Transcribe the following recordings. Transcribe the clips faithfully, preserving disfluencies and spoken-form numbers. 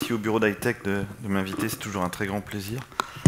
merci au bureau d'Hightech de, de m'inviter, c'est toujours un très grand plaisir.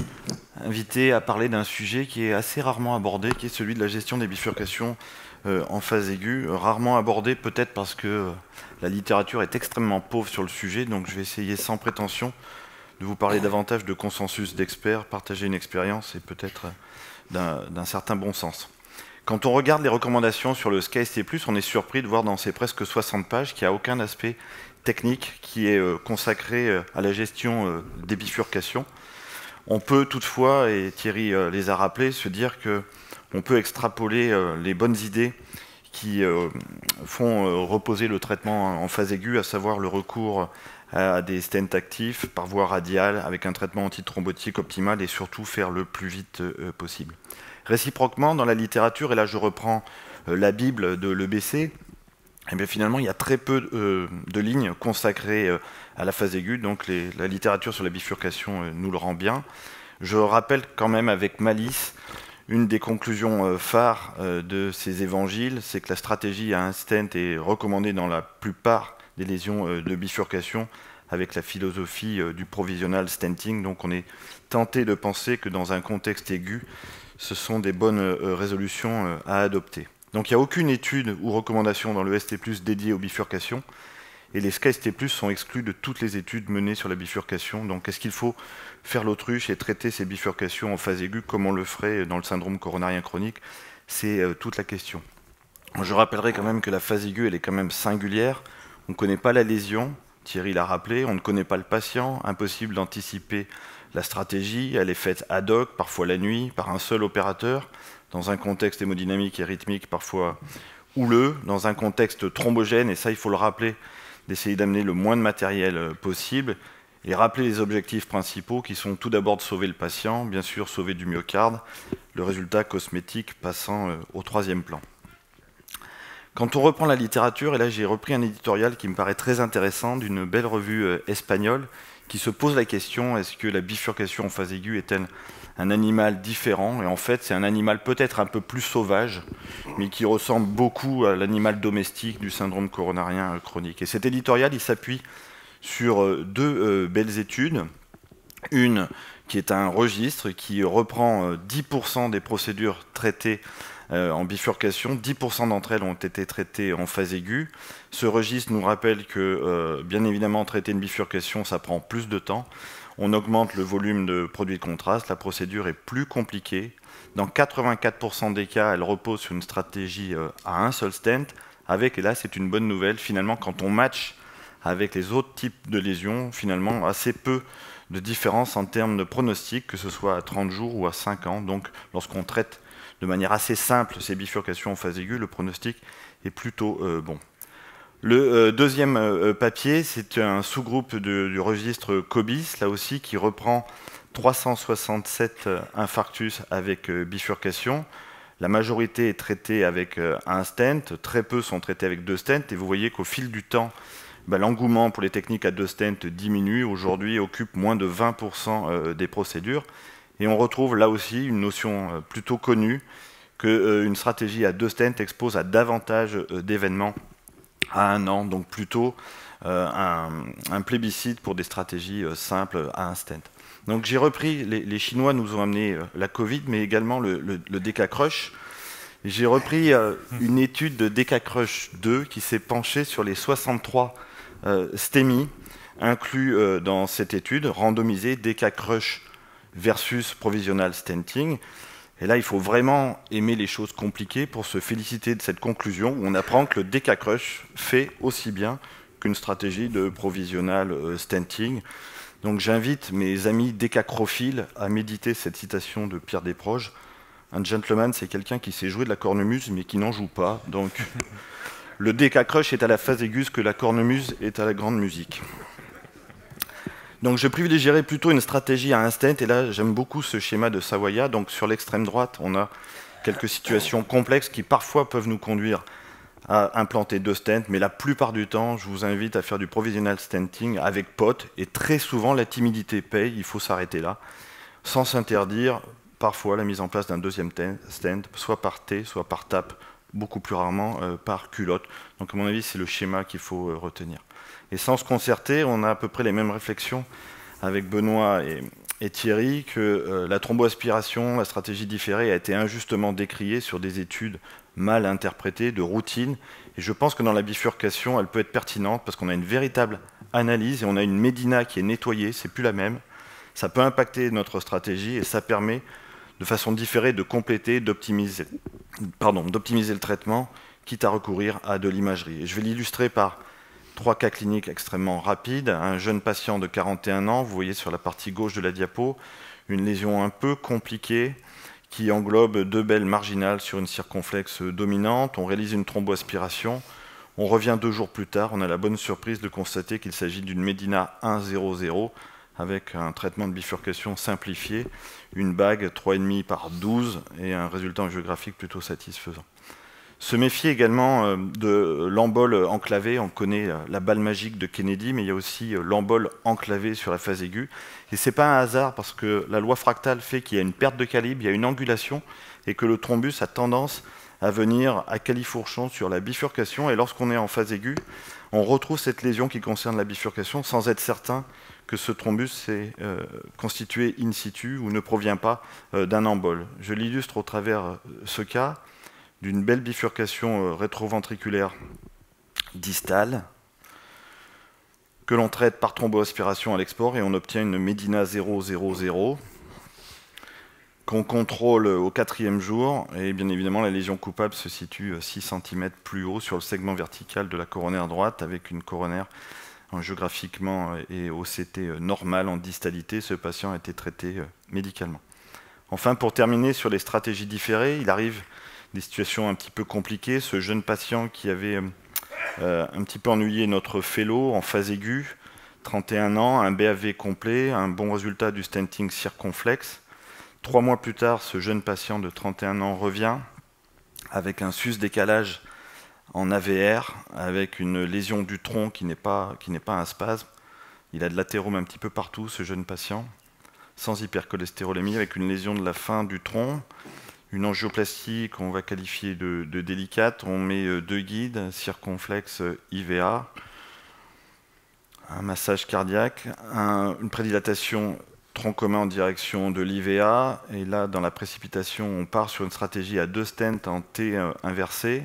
Invité à parler d'un sujet qui est assez rarement abordé, qui est celui de la gestion des bifurcations euh, en phase aiguë. Euh, rarement abordé peut-être parce que euh, la littérature est extrêmement pauvre sur le sujet, donc je vais essayer sans prétention de vous parler davantage de consensus d'experts, partager une expérience et peut-être d'un d'un certain bon sens. Quand on regarde les recommandations sur le S K S T plus, on est surpris de voir dans ces presque soixante pages qu'il n'y a aucun aspect technique qui est euh, consacré euh, à la gestion euh, des bifurcations. On peut toutefois, et Thierry euh, les a rappelés, se dire qu'on peut extrapoler euh, les bonnes idées qui euh, font euh, reposer le traitement en phase aiguë, à savoir le recours à des stents actifs par voie radiale avec un traitement antithrombotique optimal et surtout faire le plus vite euh, possible. Réciproquement, dans la littérature, et là je reprends euh, la Bible de l'E B C, eh bien, finalement il y a très peu euh, de lignes consacrées euh, à la phase aiguë, donc les, la littérature sur la bifurcation euh, nous le rend bien. Je rappelle quand même avec malice une des conclusions euh, phares euh, de ces évangiles, c'est que la stratégie à un stent est recommandée dans la plupart des lésions euh, de bifurcation avec la philosophie euh, du provisional stenting. Donc on est tenté de penser que dans un contexte aigu, ce sont des bonnes euh, résolutions euh, à adopter. Donc il n'y a aucune étude ou recommandation dans le S T plus dédiée aux bifurcations, et les S K S T plus sont exclus de toutes les études menées sur la bifurcation. Donc est-ce qu'il faut faire l'autruche et traiter ces bifurcations en phase aiguë comme on le ferait dans le syndrome coronarien chronique? C'est euh, toute la question. Je rappellerai quand même que la phase aiguë, elle est quand même singulière. On ne connaît pas la lésion, Thierry l'a rappelé, on ne connaît pas le patient, impossible d'anticiper la stratégie, elle est faite ad hoc, parfois la nuit, par un seul opérateur, dans un contexte hémodynamique et rythmique parfois houleux, dans un contexte thrombogène, et ça il faut le rappeler, d'essayer d'amener le moins de matériel possible, et rappeler les objectifs principaux qui sont tout d'abord de sauver le patient, bien sûr sauver du myocarde, le résultat cosmétique passant au troisième plan. Quand on reprend la littérature, et là j'ai repris un éditorial qui me paraît très intéressant, d'une belle revue espagnole, qui se pose la question, est-ce que la bifurcation en phase aiguë est-elle un animal différent? Et en fait, c'est un animal peut-être un peu plus sauvage, mais qui ressemble beaucoup à l'animal domestique du syndrome coronarien chronique. Et cet éditorial, il s'appuie sur deux euh, belles études. Une qui est un registre qui reprend dix pour cent des procédures traitées euh, en bifurcation. dix pour cent d'entre elles ont été traitées en phase aiguë. Ce registre nous rappelle que, euh, bien évidemment, traiter une bifurcation, ça prend plus de temps. On augmente le volume de produits de contraste, la procédure est plus compliquée. Dans quatre-vingt-quatre pour cent des cas, elle repose sur une stratégie euh, à un seul stent, avec, et là c'est une bonne nouvelle, finalement quand on match avec les autres types de lésions, finalement assez peu de différence en termes de pronostic, que ce soit à trente jours ou à cinq ans. Donc lorsqu'on traite de manière assez simple ces bifurcations en phase aiguë, le pronostic est plutôt euh, bon. Le euh, deuxième euh, papier, c'est un sous-groupe du registre COBIS, là aussi, qui reprend trois cent soixante-sept euh, infarctus avec euh, bifurcation. La majorité est traitée avec euh, un stent, très peu sont traités avec deux stents, et vous voyez qu'au fil du temps, ben, l'engouement pour les techniques à deux stents diminue, aujourd'hui occupe moins de vingt pour cent euh, des procédures, et on retrouve là aussi une notion euh, plutôt connue, qu'une euh, stratégie à deux stents expose à davantage euh, d'événements à un an, donc plutôt euh, un, un plébiscite pour des stratégies euh, simples à un stent. Donc j'ai repris, les, les Chinois nous ont amené euh, la Covid, mais également le, le, le D K Crush. J'ai repris euh, une étude de D K Crush deux qui s'est penchée sur les soixante-trois euh, stémies inclus euh, dans cette étude, randomisée D K Crush versus provisional stenting. Et là, il faut vraiment aimer les choses compliquées pour se féliciter de cette conclusion où on apprend que le D K Crush fait aussi bien qu'une stratégie de provisional stenting. Donc j'invite mes amis décacrophiles à méditer cette citation de Pierre Desproges. Un gentleman, c'est quelqu'un qui sait jouer de la cornemuse mais qui n'en joue pas. Donc le D K Crush est à la phase aiguë ce que la cornemuse est à la grande musique. Donc je privilégierais plutôt une stratégie à un stent, et là j'aime beaucoup ce schéma de Sawaya. Donc sur l'extrême droite, on a quelques situations complexes qui parfois peuvent nous conduire à implanter deux stents, mais la plupart du temps, je vous invite à faire du provisional stenting avec P O T, et très souvent la timidité paye, il faut s'arrêter là, sans s'interdire parfois la mise en place d'un deuxième stent, soit par T, soit par TAP, beaucoup plus rarement euh, par culotte. Donc à mon avis, c'est le schéma qu'il faut euh, retenir. Et sans se concerter, on a à peu près les mêmes réflexions avec Benoît et, et Thierry, que euh, la thromboaspiration, la stratégie différée a été injustement décriée sur des études mal interprétées, de routine. Et je pense que dans la bifurcation, elle peut être pertinente parce qu'on a une véritable analyse et on a une médina qui est nettoyée, c'est plus la même. Ça peut impacter notre stratégie et ça permet de façon différée de compléter, d'optimiser, pardon, d'optimiser le traitement, quitte à recourir à de l'imagerie. Et je vais l'illustrer par trois cas cliniques extrêmement rapides. Un jeune patient de quarante et un ans, vous voyez sur la partie gauche de la diapo, une lésion un peu compliquée qui englobe deux belles marginales sur une circonflexe dominante. On réalise une thromboaspiration. On revient deux jours plus tard. On a la bonne surprise de constater qu'il s'agit d'une Médina un zéro zéro avec un traitement de bifurcation simplifié, une bague trois virgule cinq par douze et un résultat angiographique plutôt satisfaisant. Se méfier également de l'embole enclavé. On connaît la balle magique de Kennedy, mais il y a aussi l'embole enclavé sur la phase aiguë. Et ce n'est pas un hasard parce que la loi fractale fait qu'il y a une perte de calibre, il y a une angulation, et que le thrombus a tendance à venir à califourchon sur la bifurcation. Et lorsqu'on est en phase aiguë, on retrouve cette lésion qui concerne la bifurcation sans être certain que ce thrombus s'est euh, constitué in situ ou ne provient pas euh, d'un embole. Je l'illustre au travers euh, ce cas d'une belle bifurcation euh, rétroventriculaire distale que l'on traite par thromboaspiration à l'export et on obtient une Médina zéro zéro zéro qu'on contrôle au quatrième jour et bien évidemment la lésion coupable se situe six centimètres plus haut sur le segment vertical de la coronaire droite avec une coronaire géographiquement et O C T normale en distalité. Ce patient a été traité médicalement. Enfin, pour terminer sur les stratégies différées, il arrive des situations un petit peu compliquées. Ce jeune patient qui avait euh, un petit peu ennuyé notre fellow en phase aiguë, trente et un ans, un B A V complet, un bon résultat du stenting circonflexe. Trois mois plus tard, ce jeune patient de trente et un ans revient avec un sus-décalage en A V R, avec une lésion du tronc qui n'est pas, qui n'est pas un spasme. Il a de l'athérome un petit peu partout, ce jeune patient, sans hypercholestérolémie, avec une lésion de la fin du tronc, une angioplastie qu'on va qualifier de, de délicate. On met deux guides, circonflexe I V A, un massage cardiaque, un, une prédilatation tronc commun en direction de l'I V A. Et là, dans la précipitation, on part sur une stratégie à deux stents en T inversé,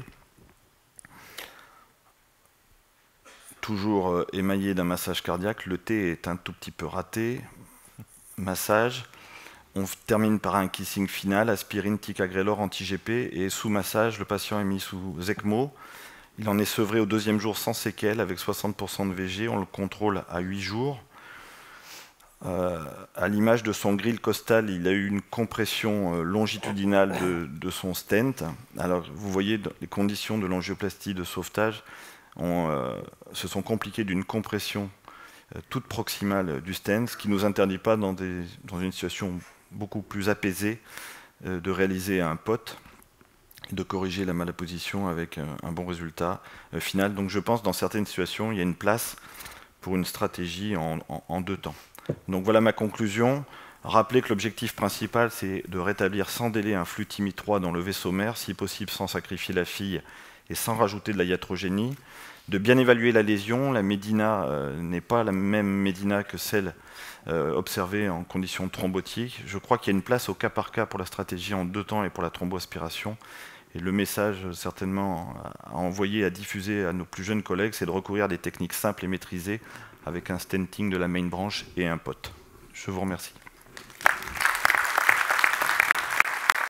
toujours émaillé d'un massage cardiaque. Le T est un tout petit peu raté. Massage. On termine par un kissing final, aspirine, ticagrelor, anti-G P, et sous massage, le patient est mis sous ECMO. Il en est sevré au deuxième jour sans séquelles, avec soixante pour cent de V G. On le contrôle à huit jours. Euh, à l'image de son grille costal, il a eu une compression longitudinale de, de son stent. Alors, vous voyez, les conditions de l'angioplastie de sauvetage ont, euh, se sont compliquées d'une compression euh, toute proximale du stent, ce qui ne nous interdit pas, dans, des, dans une situation beaucoup plus apaisée, euh, de réaliser un P O T et de corriger la malaposition avec un, un bon résultat euh, final. Donc je pense que dans certaines situations, il y a une place pour une stratégie en, en, en deux temps. Donc voilà ma conclusion. Rappelez que l'objectif principal, c'est de rétablir sans délai un flux T I M I trois dans le vaisseau mère, si possible sans sacrifier la fille et sans rajouter de la iatrogénie, de bien évaluer la lésion. La Médina euh, n'est pas la même Médina que celle euh, observée en conditions thrombotiques. Je crois qu'il y a une place au cas par cas pour la stratégie en deux temps et pour la thromboaspiration. Et le message certainement à envoyer, à diffuser à nos plus jeunes collègues, c'est de recourir à des techniques simples et maîtrisées avec un stenting de la main branch et un P O T. Je vous remercie.